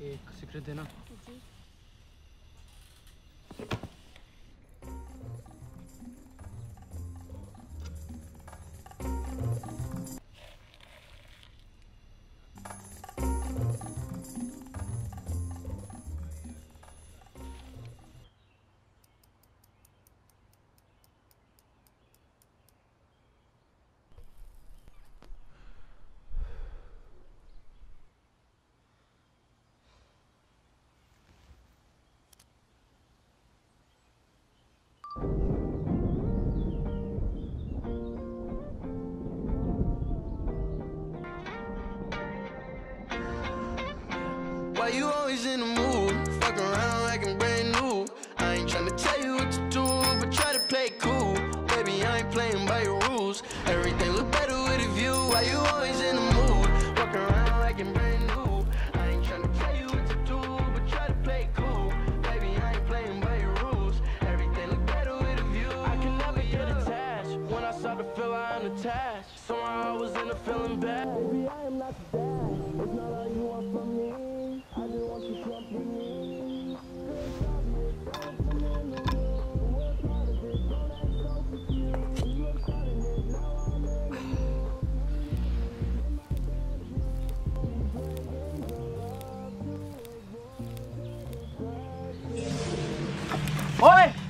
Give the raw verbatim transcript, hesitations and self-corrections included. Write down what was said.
एक सिगरेट देना। जी। Why you always in the mood? Fuck around acting brand new. I ain't tryna tell you what to do, but try to play cool. Baby, I ain't playing by your rules. Everything look better with a view. Why you always in the mood? Fuck around acting brand new. I ain't tryna tell you what to do, but try to play cool. Baby, I ain't playing by your rules. Everything look better with a view. I can never get attached. When I start to feel I am attached, somehow I was in a feeling bad. Baby, I am not the dad. It's not all you want from me. I just want you to with me. ओए